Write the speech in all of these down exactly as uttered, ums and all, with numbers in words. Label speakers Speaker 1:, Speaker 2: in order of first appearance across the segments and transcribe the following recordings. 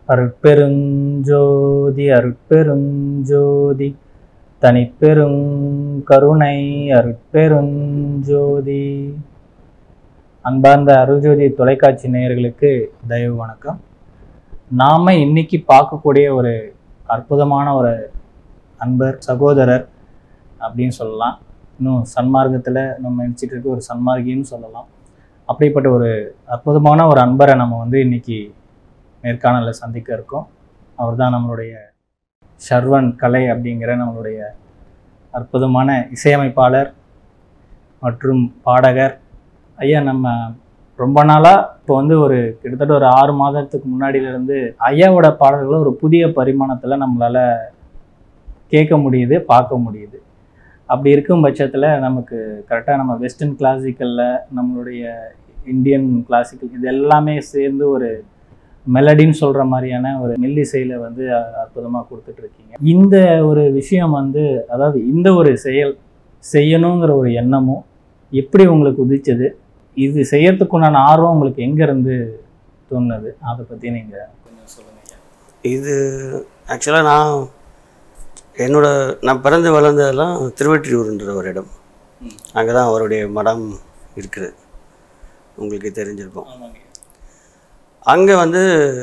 Speaker 1: அருட்பெருஞ்சோதி அருட்பெருஞ்சோதி தனிப்பெருங்கருணை அருட்பெருஞ்சோதி. அன்பார்ந்த அருள்ஜோதி தொலைக்காட்சி நேயர்களுக்கு தயவு வணக்கம். நாம இன்னைக்கு பார்க்கக்கூடிய ஒரு அற்புதமான ஒரு அன்பர் சகோதரர் அப்படின்னு சொல்லலாம். இன்னும் சன்மார்க்கத்தில் நம்ம நினச்சிட்டு இருக்க ஒரு சன்மார்க்கின்னு சொல்லலாம். அப்படிப்பட்ட ஒரு அற்புதமான ஒரு அன்பரை நம்ம வந்து இன்னைக்கு நேர்காணலில் சந்திக்க இருக்கோம். அவர் தான் நம்மளுடைய ஷர்வன் கலை அப்படிங்கிற நம்மளுடைய அற்புதமான இசையமைப்பாளர் மற்றும் பாடகர். ஐயா, நம்ம ரொம்ப நாளாக இப்போ வந்து ஒரு கிட்டத்தட்ட ஒரு ஆறு மாதத்துக்கு முன்னாடியிலேருந்து ஐயாவோட பாடல்களை ஒரு புதிய பரிமாணத்தில் நம்மளால் கேட்க முடியுது, பார்க்க முடியுது. அப்படி இருக்கும் பட்சத்தில் நமக்கு கரெக்டாக நம்ம வெஸ்டர்ன் கிளாசிக்கலில் நம்மளுடைய இந்தியன் கிளாசிக்கல் இது எல்லாமே சேர்ந்து ஒரு மெலடின்னு சொல்கிற மாதிரியான ஒரு மெல்லிசையில் வந்து அற்புதமாக கொடுத்துட்ருக்கீங்க. இந்த ஒரு விஷயம் வந்து, அதாவது இந்த ஒரு செயல் செய்யணுங்கிற ஒரு எண்ணமும் எப்படி உங்களுக்கு உதிச்சது, இது செய்யறதுக்குண்டான ஆர்வம் உங்களுக்கு எங்கேருந்து தோணுது, அதை பற்றி நீங்கள் கொஞ்சம் சொல்லுங்கள்.
Speaker 2: இது ஆக்சுவலாக நான் என்னோட நான் பிறந்து வளர்ந்ததெல்லாம் திருவெற்றியூர்ன்ற ஒரு இடம். அங்கே தான் அவருடைய மடம் இருக்குது, உங்களுக்கு தெரிஞ்சிருக்கும். அங்கே வந்து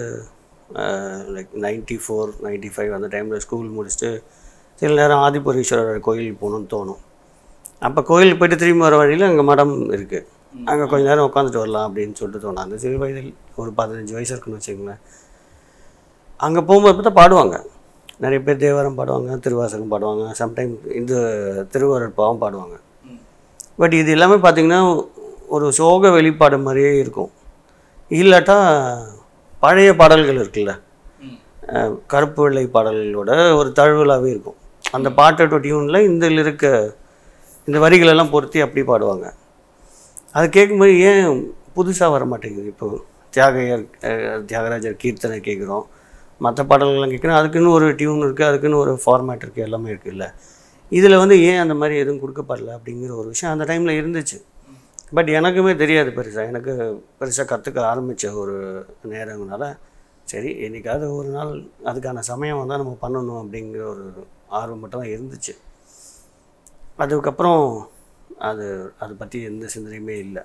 Speaker 2: like ninety four ninety five அந்த டைமில் ஸ்கூல் முடிச்சுட்டு சில நேரம் ஆதிபுரீஸ்வரர் கோயில் போகணுன்னு தோணும். அப்போ கோயிலுக்கு போய்ட்டு திரும்பி வர வழியில் அங்கே மடம் இருக்குது, அங்கே கொஞ்சம் நேரம் உட்காந்துட்டு வரலாம் அப்படின்னு சொல்லிட்டு தோணும். அந்த சிறு வயதில் ஒரு பதினஞ்சு வயசு இருக்குன்னு வச்சுக்கோங்களேன். அங்கே போகும்போது பார்த்தா பாடுவாங்க, நிறைய பேர் தேவாரம் பாடுவாங்க, திருவாசகம் பாடுவாங்க, சம்டைம் இந்த திருவருட்பாவும் பாடுவாங்க. பட் இது எல்லாமே பார்த்திங்கன்னா ஒரு சோக வெளிப்பாடு மாதிரியே இருக்கும். இல்லாட்டா பழைய பாடல்கள் இருக்குல்ல, கருப்பு வெள்ளை பாடல்களோட ஒரு தழுவலாகவே இருக்கும். அந்த பாட்டோட டியூனில் இந்த இருக்க இந்த வரிகளெல்லாம் பொருத்தி அப்படி பாடுவாங்க. அது கேட்கும்போது ஏன் புதுசாக வர மாட்டேங்குது. இப்போது தியாகையர் தியாகராஜர் கீர்த்தனை கேட்குறோம், மற்ற பாடல்கள்லாம் கேட்குறோம், அதுக்குன்னு ஒரு டியூன் இருக்குது, அதுக்குன்னு ஒரு ஃபார்மேட் இருக்குது, எல்லாமே இருக்குல்ல. இதில் வந்து ஏன் அந்த மாதிரி எதுவும் கொடுக்கப்படல அப்படிங்கிற ஒரு விஷயம் அந்த டைமில் இருந்துச்சு. பட் எனக்குமே தெரியாது பெருசாக, எனக்கு பெருசாக கற்றுக்க ஆரம்பித்த ஒரு நேரங்கனால சரி என்றைக்காவது ஒரு நாள் அதுக்கான சமயம் வந்தால் நம்ம பண்ணணும் அப்படிங்கிற ஒரு ஆர்வம் மட்டும் தான் இருந்துச்சு. அதுக்கப்புறம் அது அதை பற்றி எந்த சிந்தனையுமே இல்லை.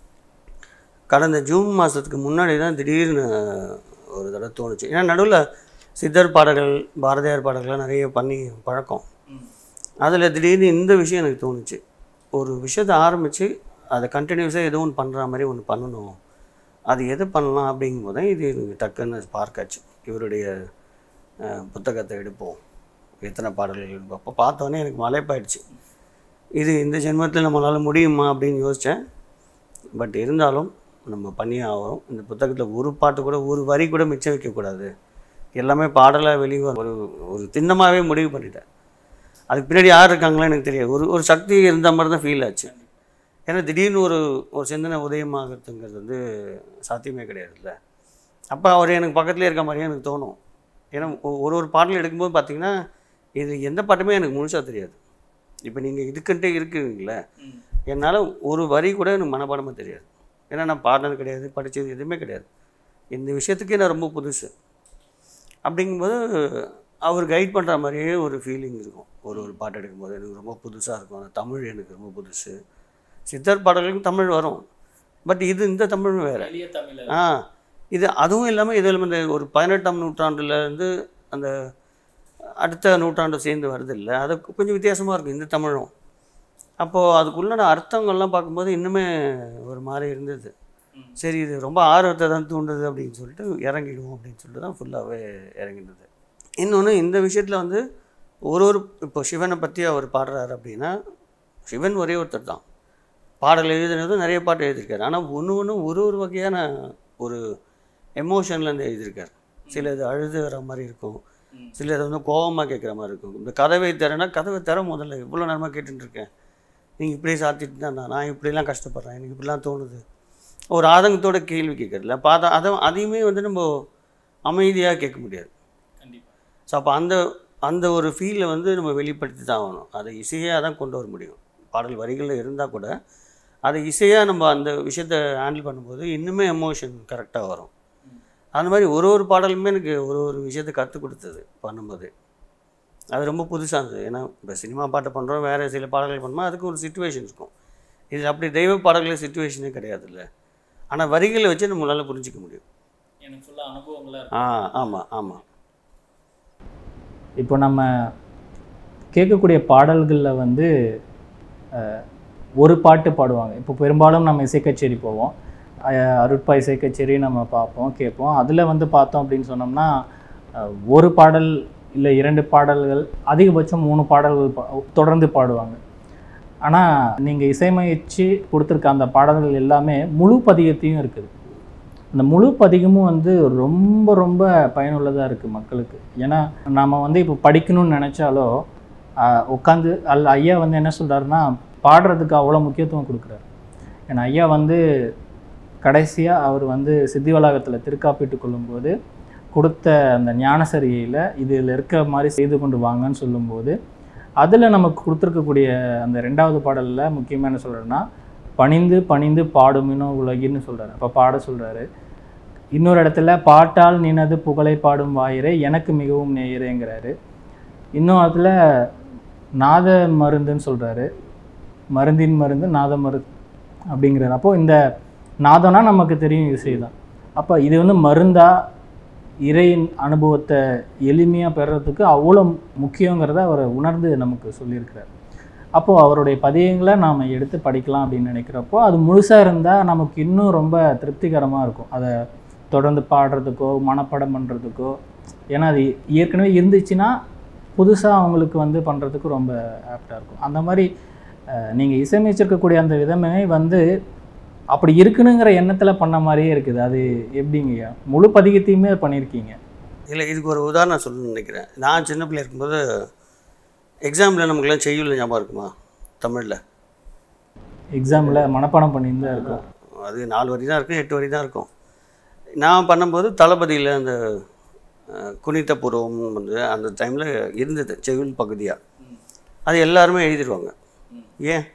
Speaker 2: கடந்த ஜூன் மாதத்துக்கு முன்னாடி தான் திடீர்னு ஒரு தடவை தோணுச்சு. ஏன்னா நடுவில் சித்தர் பாடல்கள், பாரதியார் பாடல்கள்லாம் நிறைய பண்ணி பழக்கம். அதில் திடீர்னு இந்த விஷயம் எனக்கு தோணுச்சு. ஒரு விஷயத்தை ஆரம்பித்து அதை கண்டினியூஸாக எதுவும் ஒன்று பண்ணுற மாதிரி ஒன்று பண்ணணும், அது எது பண்ணலாம் அப்படிங்கும்போது தான் இது எனக்கு டக்குன்னு பார்க்காச்சு. இவருடைய புத்தகத்தை எடுப்போம், எத்தனை பாடல்கள் எடுப்போம். அப்போ பார்த்தோன்னே எனக்கு மலைப்பாயிடுச்சு, இது இந்த ஜென்மத்தில் நம்மளால் முடியுமா அப்படின்னு யோசித்தேன். பட் இருந்தாலும் நம்ம பண்ணி ஆகிறோம். இந்த புத்தகத்தில் ஒரு பாட்டு கூட, ஒரு வரி கூட மிச்சம் வைக்கக்கூடாது, எல்லாமே பாடலாக வெளியே ஒரு ஒரு திண்ணமாகவே முடிவு பண்ணிட்டேன். அதுக்கு பின்னாடி யார் இருக்காங்களோ எனக்கு தெரியாது. ஒரு ஒரு சக்தி இருந்த மாதிரி தான் ஃபீல் ஆச்சு. ஏன்னா திடீர்னு ஒரு ஒரு சிந்தனை உதயமாகிறதுங்கிறது வந்து சாத்தியமே கிடையாதுல்ல. அப்போ அவர் எனக்கு பக்கத்துலேயே இருக்க மாதிரியே எனக்கு தோணும். ஏன்னா ஒரு ஒரு பாடல் எடுக்கும்போது பார்த்திங்கன்னா இது எந்த பாட்டுமே எனக்கு முழுசாக தெரியாது. இப்போ நீங்கள் இதுக்குன்ட்டே இருக்குங்களே, என்னால் ஒரு வரி கூட எனக்கு மனப்பாடமாக தெரியாது. ஏன்னா நான் பாடினது கிடையாது, படித்தது எதுவுமே கிடையாது. இந்த விஷயத்துக்கே நான் ரொம்ப புதுசு. அப்படிங்கும்போது அவர் கைட் பண்ணுற மாதிரியே ஒரு ஃபீலிங் இருக்கும். ஒரு ஒரு பாட்டு எடுக்கும்போது எனக்கு ரொம்ப புதுசாக இருக்கும். அந்த தமிழ் எனக்கு ரொம்ப புதுசு. சித்தர் பாடல்களுக்கும் தமிழ் வரும், பட் இது இந்த தமிழும் வேறு. ஆ இது அதுவும் இல்லாமல் இது இந்த ஒரு பதினெட்டாம் நூற்றாண்டுலேருந்து அந்த அடுத்த நூற்றாண்டு சேர்ந்து வருது இல்லை, அது கொஞ்சம் வித்தியாசமாக இருக்கும் இந்த தமிழும். அப்போது அதுக்குள்ளான அர்த்தங்கள்லாம் பார்க்கும்போது இன்னுமே ஒரு மாதிரி இருந்தது. சரி, இது ரொம்ப ஆர்வத்தை தான் தூண்டுது அப்படின்னு சொல்லிட்டு இறங்கிடுவோம் அப்படின்னு சொல்லிட்டு தான் ஃபுல்லாகவே இறங்கிடுது. இன்னொன்று இந்த விஷயத்தில் வந்து ஒரு ஒரு இப்போ சிவனை பற்றி அவர் பாடுறாரு அப்படின்னா, சிவன் ஒரே ஒருத்தர் தான். பாடல் எழுதுனதும் நிறைய பாட்டு எழுதியிருக்காரு, ஆனால் ஒன்று ஒன்று ஒரு ஒரு வகையான ஒரு எமோஷன்லேருந்து எழுதியிருக்கார். சில இது அழுது வர மாதிரி இருக்கும், சில இது வந்து கோபமாக கேட்குற மாதிரி இருக்கும். இந்த கதவை தரேன்னா கதவை தர முதல்ல இவ்வளோ நேரமாக கேட்டுருக்கேன், நீங்கள் இப்படியே சாத்திட்டு தான் நான் இப்படிலாம் கஷ்டப்படுறேன், எனக்கு இப்படிலாம் தோணுது, ஒரு ஆதங்கத்தோட கேள்வி கேட்குறதுல பார்த்தா அதை அதையுமே வந்து நம்ம அமைதியாக கேட்க முடியாது. ஸோ அப்போ அந்த அந்த ஒரு ஃபீலை வந்து நம்ம வெளிப்படுத்தி தான் ஆகணும். அதை இசையாக தான் கொண்டு வர முடியும். பாடல் வரிகளில் இருந்தால் கூட அதை இசையாக நம்ம அந்த விஷயத்தை ஹேண்டில் பண்ணும்போது இன்னுமே எமோஷன் கரெக்டாக வரும். அந்த மாதிரி ஒரு ஒரு பாடலுமே எனக்கு ஒரு ஒரு விஷயத்தை கற்றுக் கொடுத்தது பண்ணும்போது. அது ரொம்ப புதுசாக இருந்தது. ஏன்னா இப்போ சினிமா பாட்டு பண்ணுறோம், வேறு சில பாடல்கள் பண்ணும்போது அதுக்கு ஒரு சிச்சுவேஷன் இருக்கும். இது அப்படி தெய்வ பாடல்கள் சிச்சுவேஷனே கிடையாது இல்லை. ஆனால் வரிகளை வச்சு நம்மளால் புரிஞ்சிக்க முடியும்.
Speaker 1: எனக்கு ஃபுல்லாக அனுபவங்களாக
Speaker 2: ஆ ஆமாம் ஆமாம்.
Speaker 1: இப்போ நம்ம கேட்கக்கூடிய பாடல்களில் வந்து ஒரு பாட்டு பாடுவாங்க. இப்போ பெரும்பாலும் நம்ம இசைக்கச்சேரி போவோம், அருட்பா இசைக்கச்சேரி நம்ம பார்ப்போம் கேட்போம். அதில் வந்து பார்த்தோம் அப்படின்னு சொன்னோம்னா ஒரு பாடல் இல்லை இரண்டு பாடல்கள், அதிகபட்சம் மூணு பாடல்கள் தொடர்ந்து பாடுவாங்க. ஆனால் நீங்கள் இசையமைச்சு கொடுத்துருக்க அந்த பாடல்கள் எல்லாமே முழு பதிகத்தையும் இருக்குது. அந்த முழு பதிகமும் வந்து ரொம்ப ரொம்ப பயனுள்ளதாக இருக்குது மக்களுக்கு. ஏன்னா நம்ம வந்து இப்போ படிக்கணும்னு நினச்சாலோ உட்காந்து அல்ல, ஐயா வந்து என்ன சொல்கிறாருன்னா பாடுறதுக்கு அவ்வளோ முக்கியத்துவம் கொடுக்குறாரு. ஏன்னா ஐயா வந்து கடைசியாக அவர் வந்து சித்தி வளாகத்தில் திருக்காப்பிட்டு கொள்ளும்போது கொடுத்த அந்த ஞானசரியில் இதில் இருக்கிற மாதிரி செய்து கொண்டு வாங்கன்னு சொல்லும்போது, அதில் நமக்கு கொடுத்துருக்கக்கூடிய அந்த ரெண்டாவது பாடலில் முக்கியமாக என்ன சொல்கிறேன்னா, பணிந்து பணிந்து பாடுமினோ உலகின்னு சொல்கிறாரு. அப்போ பாட சொல்கிறாரு. இன்னொரு இடத்துல பாட்டால் நினது புகழை பாடும் வாயிரே எனக்கு மிகவும் நேயரேங்கிறாரு. இன்னும் அதில் நாத மருந்துன்னு சொல்கிறாரு. மருந்தின் மருந்து நாத மருந்து அப்படிங்கிறார். அப்போது இந்த நாதம்னா நமக்கு தெரியும் இசை தான். அப்போ இது வந்து மருந்தா இறையின் அனுபவத்தை எளிமையாக பெறுறதுக்கு அவ்வளோ முக்கியங்கிறத அவர் உணர்ந்து நமக்கு சொல்லியிருக்கிறார். அப்போது அவருடைய பதியங்களை நாம் எடுத்து படிக்கலாம் அப்படின்னு நினைக்கிறப்போ அது முழுசாக இருந்தால் நமக்கு இன்னும் ரொம்ப திருப்திகரமாக இருக்கும். அதை தொடர்ந்து பாடுறதுக்கோ மனப்பாடம் பண்ணுறதுக்கோ. ஏன்னா அது ஏற்கனவே இருந்துச்சுன்னா புதுசாக அவங்களுக்கு வந்து பண்ணுறதுக்கு ரொம்ப ஆப்டாக இருக்கும். அந்த மாதிரி நீங்கள் இசையமைச்சிருக்கக்கூடிய அந்த விதமே வந்து அப்படி இருக்குனுங்கிற எண்ணத்தில் பண்ண மாதிரியே இருக்குது. அது எப்படிங்கய்யா முழு பதிகத்தையுமே பண்ணியிருக்கீங்க?
Speaker 2: இல்லை, இதுக்கு ஒரு உதாரணம் சொல்லணும்னு நினைக்கிறேன். நான் சின்ன பிள்ளை இருக்கும்போது எக்ஸாமில் நமக்குலாம் செய்யுள் ஞாபகம் இருக்குமா? தமிழில்
Speaker 1: எக்ஸாமில் மனப்பாடம் பண்ணிட்டு தான் இருக்கும்.
Speaker 2: அது நாலு வரி தான் இருக்கும், எட்டு வரி தான் இருக்கும். நான் பண்ணும்போது தளபதியில் அந்த குனித்த பூர்வம் வந்து அந்த டைமில் இருந்தது செய்யுள் பகுதியாக. அது எல்லாருமே எழுதிடுவாங்க. ஏன்?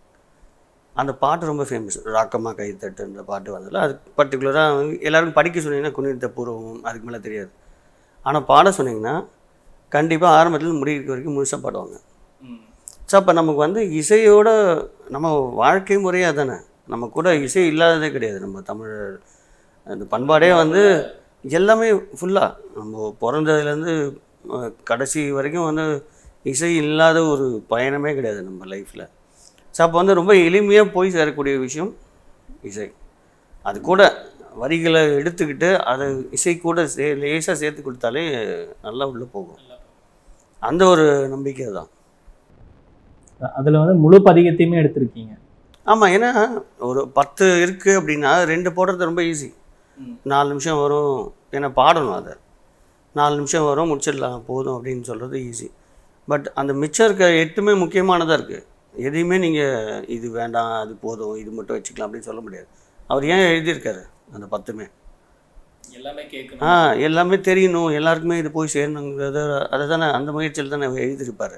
Speaker 2: அந்த பாட்டு ரொம்ப ஃபேமஸ். ராக்கமாக கைத்தட்டுன்ற பாட்டு வந்ததில்ல, அது பர்டிகுலராக எல்லாருக்கும் படிக்க சொன்னீங்கன்னா குனித்த பூர்வம் அதுக்கு மேலே தெரியாது. ஆனால் பாட சொன்னீங்கன்னா கண்டிப்பாக ஆரம்பத்தில் முடிக்கிற வரைக்கும் முழுசாக பாடுவாங்க. ஸோ அப்போ நமக்கு வந்து இசையோட நம்ம வாழ்க்கை முறையாக தானே, நம்ம கூட இசை இல்லாததே கிடையாது. நம்ம தமிழ் அந்த பண்பாடே வந்து எல்லாமே ஃபுல்லாக நம்ம பிறந்ததுலேருந்து கடைசி வரைக்கும் வந்து இசை இல்லாத ஒரு பயணமே கிடையாது நம்ம லைஃப்பில். ஸோ அப்போ வந்து ரொம்ப எளிமையாக போய் சேரக்கூடிய விஷயம் இசை. அது கூட வரிகளை எடுத்துக்கிட்டு அதை இசை கூட சே லேசாக சேர்த்து கொடுத்தாலே நல்லா உள்ளே போகும். அந்த ஒரு நம்பிக்கை தான்.
Speaker 1: அதில் வந்து முழு பதிகத்தையுமே எடுத்திருக்கீங்க?
Speaker 2: ஆமாம். ஏன்னா ஒரு பத்து இருக்குது அப்படின்னா ரெண்டு போடுறது ரொம்ப ஈஸி. நாலு நிமிஷம் வரும், ஏன்னா பாடணும், அதை நாலு நிமிஷம் வரும் முடிச்சிடலாம் போதும் அப்படின்னு சொல்கிறது ஈஸி. பட் அந்த மிச்சம் இருக்க எட்டுமே முக்கியமானதாக இருக்குது. எதையுமே நீங்கள் இது வேண்டாம் அது போதும் இது மட்டும் வச்சுக்கலாம் அப்படின்னு சொல்ல முடியாது. அவர் ஏன் எழுதியிருக்காரு அந்த பத்துமே?
Speaker 1: எல்லாமே கேட்கணும்,
Speaker 2: ஆ எல்லாமே தெரியணும், எல்லாருக்குமே இது போய் சேரணுங்கிறத அதை தானே அந்த முயற்சியில் தானே எழுதியிருப்பார்.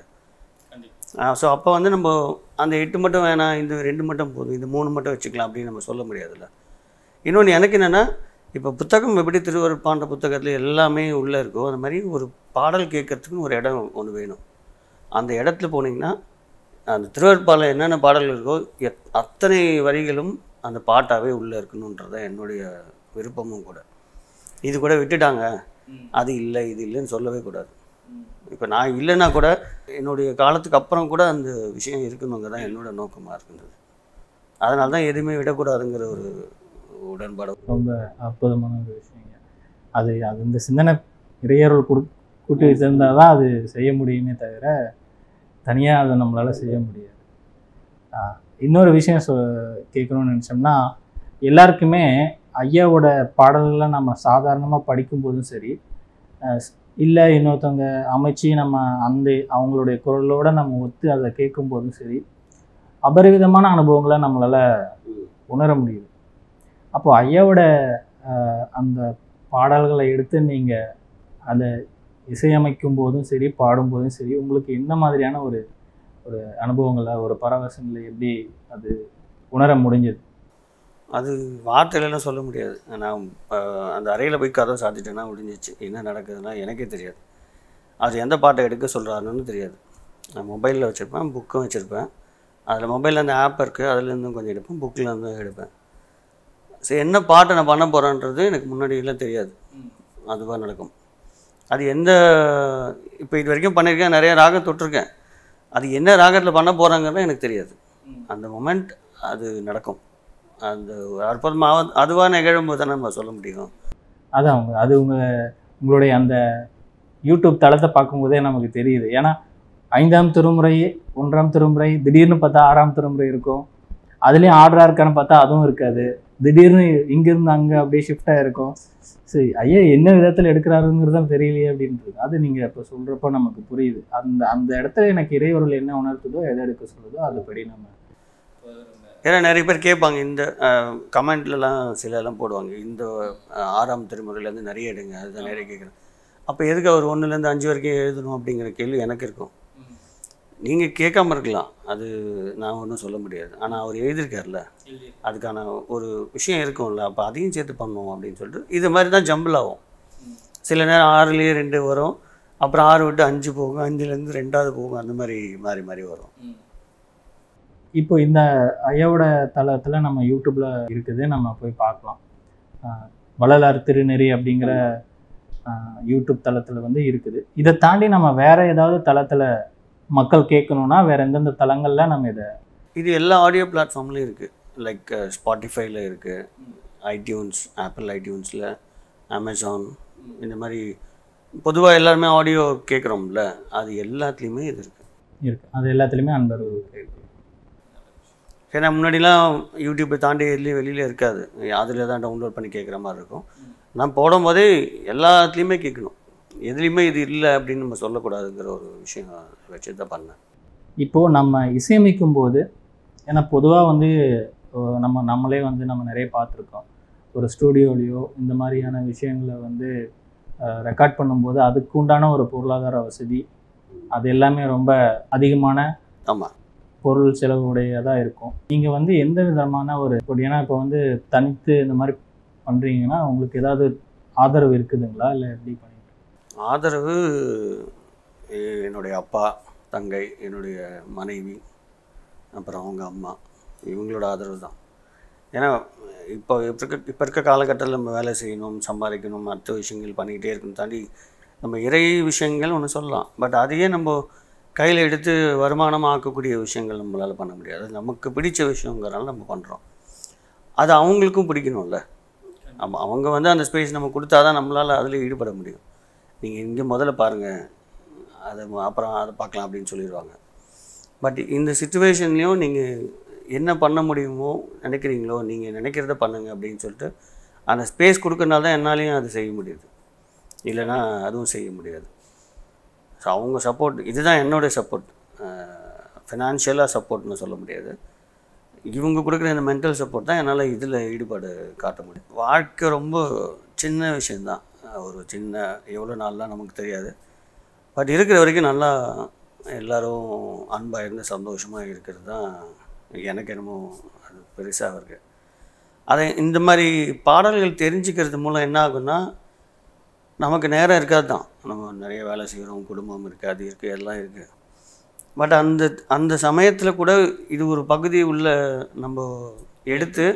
Speaker 2: ஸோ அப்போ வந்து நம்ம அந்த எட்டு மட்டும் வேணாம், இந்த ரெண்டு மட்டும் போதும், இந்த மூணு மட்டும் வச்சுக்கலாம் அப்படின்னு நம்ம சொல்ல முடியாதுல்ல. இன்னொன்று எனக்கு என்னென்னா, இப்போ புத்தகம் எப்படி திருவருட்பான்ற புத்தகத்தில் எல்லாமே உள்ளே இருக்கோ அந்த மாதிரி ஒரு பாடல் கேட்கறதுக்குன்னு ஒரு இடம் ஒன்று வேணும். அந்த இடத்துல போனீங்கன்னா அந்த திருவருட்பாவில் என்னென்ன பாடல்கள் இருக்கோ எத் அத்தனை வரிகளும் அந்த பாட்டாகவே உள்ளே இருக்கணுன்றதான் என்னுடைய விருப்பமும் கூட. இது கூட விட்டுட்டாங்க, அது இல்லை இது இல்லைன்னு சொல்லவே கூடாது. இப்போ நான் இல்லைன்னா கூட என்னுடைய காலத்துக்கு அப்புறம் கூட அந்த விஷயம் இருக்கணுங்க தான் என்னோட நோக்கமாக இருக்கின்றது. அதனால தான் எதுவுமே விடக்கூடாதுங்கிற ஒரு உடன்பாடு.
Speaker 1: ரொம்ப அற்புதமான ஒரு விஷயங்க அது. அது இந்த சிந்தனை இறையர்கள் கொடு கூட்டி வச்சிருந்தால் தான் அது செய்ய முடியுமே தவிர தனியாக அதை நம்மளால் செய்ய முடியாது. இன்னொரு விஷயம் சொ கேட்கணும்னு நினச்சோம்னா, எல்லாருக்குமே ஐயாவோட பாடல்களை நம்ம சாதாரணமாக படிக்கும்போதும் சரி, இல்லை இன்னொருத்தவங்க அமைச்சு நம்ம அந்த அவங்களுடைய குரலோடு நம்ம ஒத்து அதை கேட்கும்போதும் சரி, அபரிவிதமான அனுபவங்களை நம்மளால் உணர முடியுது. அப்போது ஐயாவோட அந்த பாடல்களை எடுத்து நீங்கள் அதை இசையமைக்கும் போதும் சரி பாடும்போதும் சரி உங்களுக்கு என்ன மாதிரியான ஒரு ஒரு அனுபவங்களை ஒரு பரவசங்களை எப்படி அது உணர முடிஞ்சது?
Speaker 2: அது வார்த்தையிலலாம் சொல்ல முடியாது. நான் அந்த அறையில் போய் கதவை சாத்திட்டேன்னா முடிஞ்சிச்சு. என்ன நடக்குதுன்னா எனக்கே தெரியாது. அது எந்த பாட்டை எடுக்க சொல்கிறாருன்னு தெரியாது. நான் மொபைலில் வச்சுருப்பேன், புக்கும் வச்சுருப்பேன். அதில் மொபைலில் அந்த ஆப் இருக்குது, அதுலேருந்தும் கொஞ்சம் எடுப்பேன், புக்கில் இருந்து எடுப்பேன். சரி, என்ன பாட்டை நான் பண்ண போகிறேன்றது எனக்கு முன்னாடியெல்லாம் தெரியாது. அதுவாக நடக்கும். அது எந்த இப்போ இது வரைக்கும் பண்ணியிருக்கேன், நிறைய ராகம் தொட்டிருக்கேன். அது என்ன ராகத்தில் பண்ண போகிறாங்கிறது எனக்கு தெரியாது. அந்த மொமெண்ட் அது நடக்கும். அந்த அற்புதமாக அதுவாக நிகழும்போது தான் நம்ம சொல்ல முடியும்.
Speaker 1: அதான் அவங்க அது உங்கள் உங்களுடைய அந்த யூடியூப் தளத்தை பார்க்கும்போதே நமக்கு தெரியுது. ஏன்னா ஐந்தாம் திருமுறை, ஒன்றாம் திருமுறை, திடீர்னு பார்த்தா ஆறாம் திருமுறை இருக்கும். அதுலேயும் ஆர்டராக இருக்கான்னு பார்த்தா அதுவும் இருக்காது. திடீர்னு இங்கேருந்து அங்கே அப்படியே ஷிஃப்டாக இருக்கும். சரி, ஐயா என்ன விதத்தில் எடுக்கிறாருங்கிறது தான் தெரியலையே அப்படின்றது. அது நீங்கள் இப்போ சொல்கிறப்போ நமக்கு புரியுது. அந்த அந்த இடத்துல எனக்கு இறைவர்கள் என்ன உணர்த்துதோ, எதை எடுக்க சொல்லுதோ அதுபடி நம்ம.
Speaker 2: ஏன்னா நிறைய பேர் கேட்பாங்க, இந்த கமெண்ட்லலாம் சில எல்லாம் போடுவாங்க, இந்த ஆறாம் திருமுறையிலேருந்து நிறைய எடுங்க, அதுதான் நிறைய கேட்குறேன். அப்போ எதுக்கு அவர் ஒன்றுலேருந்து அஞ்சு வரைக்கும் எழுதணும் அப்படிங்கிற கேள்வி எனக்கு இருக்கும். நீங்கள் கேட்காம இருக்கலாம், அது நான் ஒன்றும் சொல்ல முடியாது. ஆனால் அவர் எழுதியிருக்காருல, அதுக்கான ஒரு விஷயம் இருக்கும்ல, அப்போ அதையும் சேர்த்து பண்ணுவோம் அப்படின்னு சொல்லிட்டு இது மாதிரி தான் ஜம்பிள் ஆகும். சில நேரம் ஆறுலேயே ரெண்டு வரும், அப்புறம் ஆறு விட்டு அஞ்சு போகும், அஞ்சுலேருந்து ரெண்டாவது போகும், அந்த மாதிரி மாறி மாறி வரும்.
Speaker 1: இப்போ இந்த ஐயாவோட தளத்தில் நம்ம யூடியூப்பில் இருக்குது, நம்ம போய் பார்க்கலாம். வள்ளலார் திருநெறி அப்படிங்கிற யூடியூப் தளத்தில் வந்து இருக்குது. இதை தாண்டி நம்ம வேறு ஏதாவது தளத்தில் மக்கள் கேட்கணுன்னா வேறு எந்தெந்த தளங்களில் நம்ம இதை?
Speaker 2: இது எல்லா ஆடியோ பிளாட்ஃபார்ம்லேயும் இருக்குது. லைக் ஸ்பாட்டிஃபைல இருக்குது, ஐடியூன்ஸ், ஆப்பிள் ஐடியூன்ஸில், அமேசான், இந்த மாதிரி பொதுவாக எல்லாருமே ஆடியோ கேட்குறோம்ல, அது எல்லாத்துலேயுமே இது இருக்குது
Speaker 1: இருக்குது அது எல்லாத்துலேயுமே அன்பர் இருக்குது.
Speaker 2: ஏன்னா முன்னாடிலாம் யூடியூப்பை தாண்டி எதுலேயும் வெளியில் இருக்காது, அதில் தான் டவுன்லோட் பண்ணி கேட்குற மாதிரி இருக்கும். நான் போடும்போதே எல்லாத்துலேயுமே கேட்கணும், எதுலேயுமே இது இல்லை அப்படின்னு நம்ம சொல்லக்கூடாதுங்கிற ஒரு விஷயம் வச்சு தான் பண்ணேன்.
Speaker 1: இப்போது நம்ம இசையமைக்கும் போது, ஏன்னா பொதுவாக வந்து நம்ம நம்மளே வந்து நம்ம நிறைய பார்த்துருக்கோம், ஒரு ஸ்டூடியோலையோ இந்த மாதிரியான விஷயங்களை வந்து ரெக்கார்ட் பண்ணும்போது அதுக்கு உண்டான ஒரு பொருளாதார வசதி அது எல்லாமே ரொம்ப அதிகமான
Speaker 2: ஆமாம்
Speaker 1: பொருள் செலவுடையதாக இருக்கும். நீங்கள் வந்து எந்த விதமான ஒரு, ஏன்னா இப்போ வந்து தனித்து இந்த மாதிரி பண்ணுறீங்கன்னா உங்களுக்கு ஏதாவது ஆதரவு இருக்குதுங்களா, இல்லை எப்படி பண்ணி?
Speaker 2: ஆதரவு என்னுடைய அப்பா, தங்கை, என்னுடைய மனைவி, அப்புறம் அவங்க அம்மா, இவங்களோட ஆதரவு தான். ஏன்னா இப்போ இப்போ இருக்க இப்போ இருக்க காலகட்டத்தில் நம்ம வேலை செய்யணும், சம்பாதிக்கணும், மற்ற விஷயங்கள் பண்ணிக்கிட்டே இருக்கணும் தாண்டி நம்ம இறை விஷயங்கள் ஒன்று சொல்லலாம். பட் அதையே நம்ம கையில் எடுத்து வருமானமாக ஆக்கக்கூடிய விஷயங்கள் நம்மளால் பண்ண முடியாது. நமக்கு பிடிச்ச விஷயங்கிறனால நம்ம பண்ணுறோம். அது அவங்களுக்கும் பிடிக்கணும்ல. நம்ம அவங்க வந்து அந்த ஸ்பேஸ் நம்ம கொடுத்தா தான் நம்மளால் அதில் ஈடுபட முடியும். நீங்கள் இங்கே முதல்ல பாருங்கள், அதை அப்புறம் அதை பார்க்கலாம் அப்படின்னு சொல்லிடுவாங்க. பட் இந்த சிச்சுவேஷன்லேயும் நீங்கள் என்ன பண்ண முடியுமோ நினைக்கிறீங்களோ நீங்கள் நினைக்கிறத பண்ணுங்கள் அப்படின்னு சொல்லிட்டு அந்த ஸ்பேஸ் கொடுக்கறனால தான் என்னாலையும் அது செய்ய முடியுது, இல்லைன்னா அதுவும் செய்ய முடியாது. ஸோ அவங்க சப்போர்ட், இதுதான் என்னுடைய சப்போர்ட். ஃபினான்ஷியலாக சப்போர்ட்னு சொல்ல முடியாது, இவங்க கொடுக்குற இந்த மென்டல் சப்போர்ட் தான் என்னால் இதில் ஈடுபாடு காட்ட முடியும். வாழ்க்கை ரொம்ப சின்ன விஷயந்தான், ஒரு சின்ன எவ்வளோ நாள்லாம் நமக்கு தெரியாது. பட் இருக்கிற வரைக்கும் நல்லா எல்லோரும் அன்பாக இருந்து சந்தோஷமாக இருக்கிறது தான் எனக்கு என்னமோ அது பெருசாக இருக்குது. அதை இந்த மாதிரி பாடல்கள் தெரிஞ்சுக்கிறது மூலம் என்ன ஆகுன்னா, நமக்கு நேரம் இருக்காது தான், நம்ம நிறைய வேலை செய்கிறோம், குடும்பம் இருக்குது, அது இருக்குது, எல்லாம் இருக்குது. பட் அந்த அந்த சமயத்தில் கூட இது ஒரு பகுதி உள்ள நம்ம எடுத்து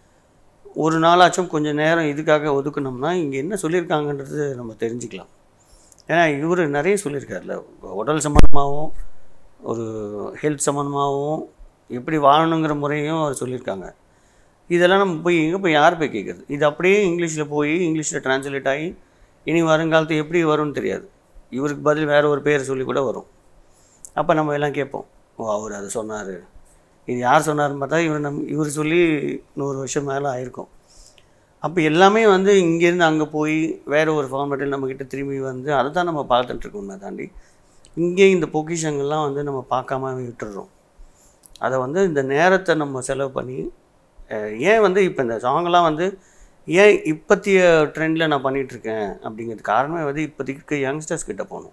Speaker 2: ஒரு நாளாச்சும் கொஞ்சம் நேரம் இதுக்காக ஒதுக்கணும்னா இங்கே என்ன சொல்லியிருக்காங்கன்றது நம்ம தெரிஞ்சுக்கலாம். ஏன்னா இவர் நிறைய சொல்லியிருக்காருல, உடல் சம்மந்தமாகவும் ஒரு ஹெல்த் சம்மந்தமாகவும் எப்படி வாழணுங்கிற முறையும் அவர் சொல்லியிருக்காங்க. இதெல்லாம் நம்ம போய் எங்கே போய் யார் போய் கேட்குறது? இது அப்படியே இங்கிலீஷில் போய் இங்கிலீஷில் டிரான்ஸ்லேட் ஆகி இனி வருங்காலத்து எப்படி வரும்னு தெரியாது. இவருக்கு பதில் வேறு ஒரு பேர் சொல்லி கூட வரும். அப்போ நம்ம எல்லாம் கேட்போம், ஓ அவர் அதை சொன்னார், இது யார் சொன்னார்னு பார்த்தா இவர் நம் இவர் சொல்லி நூறு வருஷம் மேலே ஆயிருக்கும். அப்போ எல்லாமே வந்து இங்கேருந்து அங்கே போய் வேறு ஒரு ஃபார்மேட்டில் நம்மக்கிட்ட திரும்பி வந்து அதை தான் நம்ம பார்த்துட்ருக்கோமே தாண்டி இங்கே இந்த பொக்கிஷங்கள்லாம் வந்து நம்ம பார்க்காம விட்டுடுறோம். அதை வந்து இந்த நேரத்தை நம்ம செலவு பண்ணி ஏன் வந்து இப்போ இந்த சாங்கெல்லாம் வந்து ஏன் இப்போத்திய ட்ரெண்டில் நான் பண்ணிகிட்ருக்கேன் அப்படிங்கிறது காரணமே வந்து இப்போதைக்கு யங்ஸ்டர்ஸ் கிட்டே போகணும்.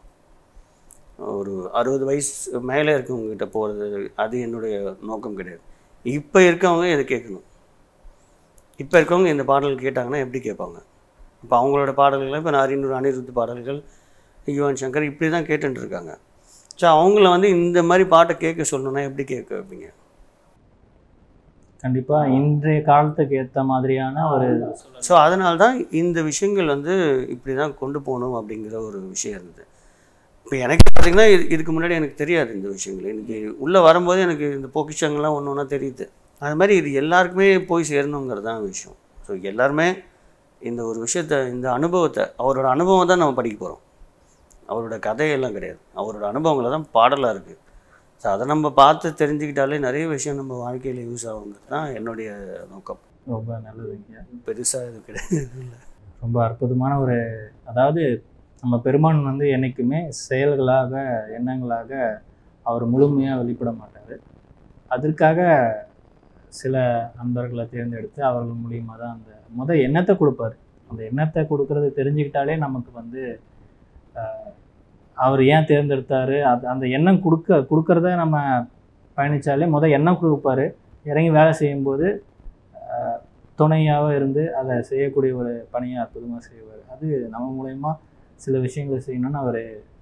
Speaker 2: ஒரு அறுபது வயசு மேலே இருக்கவங்ககிட்ட போகிறது அது என்னுடைய நோக்கம் கிடையாது. இப்போ இருக்கவங்க இதை கேட்கணும். இப்போ இருக்கவங்க இந்த பாடல் கேட்டாங்கன்னா எப்படி கேட்பாங்க? இப்போ அவங்களோட பாடல்கள் இப்போ அரிநூறு அனிருத் பாடல்கள், யுவன் சங்கர் இப்படி தான் கேட்டுட்டு இருக்காங்க. ஸோ அவங்கள வந்து இந்த மாதிரி பாட்டை கேட்க சொல்லணும்னா எப்படி கேட்க வைப்பீங்க?
Speaker 1: கண்டிப்பாக இன்றைய காலத்துக்கு ஏற்ற மாதிரியான ஒரு
Speaker 2: ஸோ அதனால தான் இந்த விஷயங்கள் வந்து இப்படி தான் கொண்டு போகணும் அப்படிங்கிற ஒரு விஷயம் இருந்தது. இப்போ எனக்கு பார்த்திங்கன்னா இது இதுக்கு முன்னாடி எனக்கு தெரியாது இந்த விஷயங்கள். எனக்கு உள்ளே வரும்போது எனக்கு இந்த பொக்கிஷங்கள்லாம் ஒன்று ஒன்றா தெரியுது. அது மாதிரி இது எல்லாருக்குமே போய் சேரணுங்கிறது தான் விஷயம். ஸோ எல்லாருமே இந்த ஒரு விஷயத்தை, இந்த அனுபவத்தை, அவரோட அனுபவம் தான் நம்ம படிக்க போகிறோம். அவரோட கதையெல்லாம் கிடையாது, அவரோட அனுபவங்களை தான் பாடலாக இருக்குது. ஸோ அதை நம்ம பார்த்து தெரிஞ்சுக்கிட்டாலே நிறைய விஷயம் நம்ம வாழ்க்கையில் யூஸ் ஆகுங்கிறது தான் என்னுடைய நோக்கம்.
Speaker 1: ரொம்ப நல்லதுங்க.
Speaker 2: பெருசாக இது கிடையாது.
Speaker 1: ரொம்ப அற்புதமான ஒரு, அதாவது நம்ம பெருமான் வந்து என்றைக்குமே செயல்களாக, எண்ணங்களாக அவர் முழுமையாக வெளிப்பட மாட்டார். அதற்காக சில நண்பர்களை தேர்ந்தெடுத்து அவர்கள் மூலியமாக தான் அந்த முத எண்ணத்தை கொடுப்பார். அந்த எண்ணத்தை கொடுக்கறது தெரிஞ்சுக்கிட்டாலே நமக்கு வந்து அவர் ஏன் தேர்ந்தெடுத்தார், அது அந்த எண்ணம் கொடுக்க கொடுக்கறத நம்ம பயணித்தாலே முத எண்ணம் கொடுப்பார். இறங்கி வேலை செய்யும்போது துணையாக இருந்து அதை செய்யக்கூடிய ஒரு பணியை அற்புதமாக செய்வார். அது நம்ம மூலயமா சில விஷயங்களை செய்யணும்னு அவர்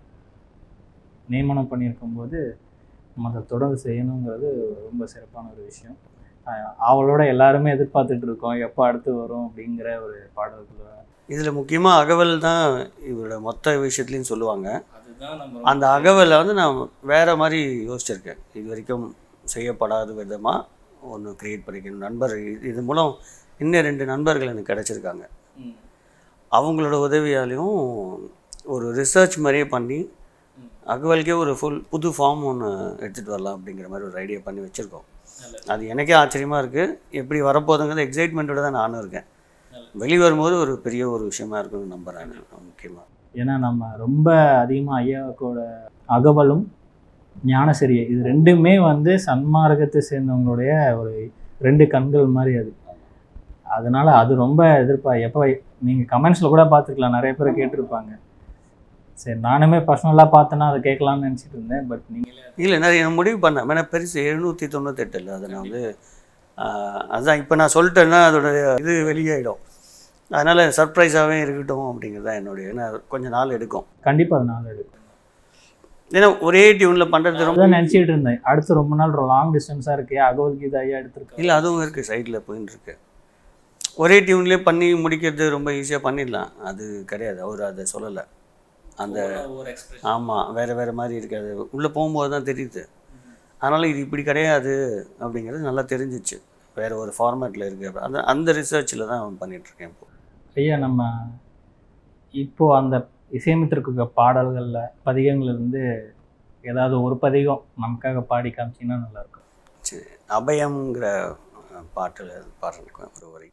Speaker 1: நியமனம் பண்ணியிருக்கும்போது நம்ம அதை தொடர்ந்து செய்யணுங்கிறது ரொம்ப சிறப்பான ஒரு விஷயம். அவளோட எல்லாருமே எதிர்பார்த்துட்டு இருக்கோம் எப்போ அடுத்து வரும் அப்படிங்கிற ஒரு பாடல்கள்.
Speaker 2: இதில் முக்கியமாக அகவல் தான் இவரோட மொத்த விஷயத்துலையும் சொல்லுவாங்க. அந்த அகவலை வந்து நான் வேறு மாதிரி யோசிச்சிருக்கேன். இது வரைக்கும் செய்யப்படாத விதமாக ஒன்று க்ரியேட் பண்ணிக்கணும். நண்பர் இது மூலம் இன்னும் ரெண்டு நண்பர்கள் எனக்கு கிடச்சிருக்காங்க. அவங்களோட உதவியாலையும் ஒரு ரிசர்ச் மாதிரியே பண்ணி அகவலுக்கே ஒரு ஃபுல் புது ஃபார்ம் ஒன்று எடுத்துகிட்டு வரலாம் அப்படிங்கிற மாதிரி ஒரு ஐடியா பண்ணி வச்சுருக்கோம். அது எனக்கே ஆச்சரியமாக இருக்குது. எப்படி வரப்போகுதுங்கிறது எக்ஸைட்மெண்ட்டோடு தான் நானும் இருக்கேன். வெளி வரும்போது ஒரு பெரிய ஒரு விஷயமா இருக்குன்னு நம்புகிறேன் முக்கியமாக.
Speaker 1: ஏன்னா நம்ம ரொம்ப அதிகமாக ஐயாவோட அகவலும் ஞானசரியை இது ரெண்டுமே வந்து சன்மார்க்கத்தை சேர்ந்தவங்களுடைய ஒரு ரெண்டு கண்கள் மாதிரி. அது அதனால் அது ரொம்ப எதிர்ப்பா எப்போ நீங்கள் கமெண்ட்ஸில் கூட பார்த்துக்கலாம், நிறைய பேர் கேட்டிருப்பாங்க. சரி, நானுமே பர்சனலாக பார்த்தேன்னா அதை கேட்கலான்னு நினச்சிட்டு இருந்தேன். பட் நீங்கள்
Speaker 2: இல்லை நிறைய முடிவு பண்ணேன். ஏன்னா பெருசு எழுநூற்றி தொண்ணூத்தெட்டு இல்லை, அதை நான் வந்து அதுதான் இப்போ நான் சொல்லிட்டேன்னா அதோட இது வெளியாகிடும். அதனால் சர்ப்ரைஸாகவே இருக்கட்டும் அப்படிங்கிறது தான் என்னுடைய. ஏன்னா கொஞ்சம் நாள் எடுக்கும்.
Speaker 1: கண்டிப்பாக அது நாள் எடுக்கும்.
Speaker 2: ஏன்னா ஒரே டியூனில் பண்ணுறது ரொம்ப
Speaker 1: நினச்சிட்டு இருந்தேன். அடுத்து ரொம்ப நாள் லாங் டிஸ்டன்ஸாக இருக்கு, அகவத்கீதா ஐயா எடுத்துருக்கு.
Speaker 2: இல்லை அதுவும் இருக்குது, சைடில் போயின்னு இருக்கு. ஒரே டியூன்லேயே பண்ணி முடிக்கிறது ரொம்ப ஈஸியாக பண்ணிடலாம். அது கிடையாது, அவர் அதை சொல்லலை. அந்த ஆமாம் வேறு வேறு மாதிரி இருக்காது, உள்ளே போகும்போது தான் தெரியுது. அதனால் இது இப்படி கிடையாது அப்படிங்கிறது நல்லா தெரிஞ்சிச்சு. வேறு ஒரு ஃபார்மேட்டில் இருக்குது. அந்த அந்த ரிசர்ச்சில் தான் பண்ணிகிட்ருக்கேன் இப்போ.
Speaker 1: ஐயா நம்ம இப்போது அந்த இசையமைத்திருக்க பாடல்களில் பதிகங்கள்லேருந்து ஏதாவது ஒரு பதிகம் நமக்காக பாடி காமிச்சிங்கன்னா நல்லாயிருக்கும்.
Speaker 2: சரி, அபயம்ங்கிற பாட்டில் பாடுறதுக்கு ஒரு வரி.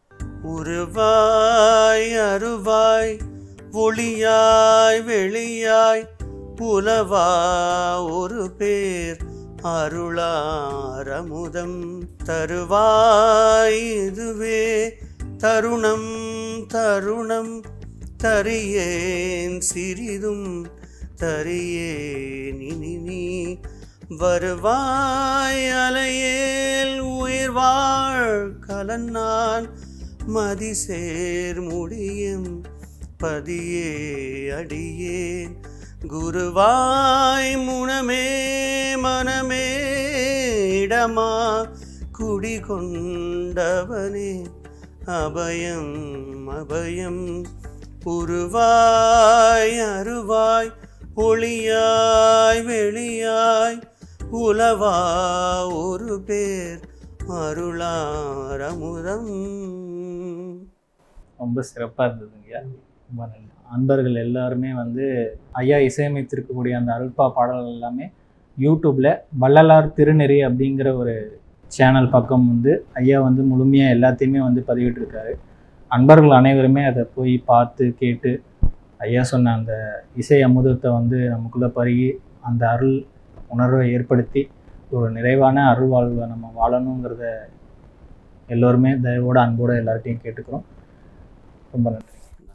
Speaker 2: உருவாய் அருவாய் ஒளியாய் வெளியாய் புலவா ஒரு பேர் அருளாரமுதம் தருவாய் இதுவே தருணம் தருணம் தரியேன் சிறிதும் தரியேன் இனி நீ வருவாய் அலையேல் உயிர் வாழ் கலன்னான் மதிசேர் முடியும் பதியே அடியேன் குருவாய் முனமே மனமே இடமா குடிகொண்டவனே அபயம் அபயம் உருவாய் அருவாய் ஒளியாய் வெளியாய் உலவா ஒரு பேர் அருளாரமுதம்.
Speaker 1: ரொம்ப சிறப்பாக இருந்ததுங்க. ரொம்ப நன்றி. அன்பர்கள் எல்லாருமே வந்து ஐயா இசையமைத்திருக்கக்கூடிய அந்த அருள்பா பாடல்கள் எல்லாமே யூடியூப்பில் வள்ளலார் திருநெறி அப்படிங்கிற ஒரு சேனல் பக்கம் வந்து ஐயா வந்து முழுமையாக எல்லாத்தையுமே வந்து பதிவிட்டிருக்காரு. அன்பர்கள் அனைவருமே அதை போய் பார்த்து கேட்டு ஐயா சொன்ன அந்த இசை அமுதத்தை வந்து நமக்குள்ளே பருகி அந்த அருள் உணர்வை ஏற்படுத்தி ஒரு நிறைவான அருள் வாழ்வை நம்ம வாழணுங்கிறத எல்லோருமே தயவோடு அன்போடு எல்லார்ட்டையும் கேட்டுக்கிறோம். ரொம்ப நன்றி.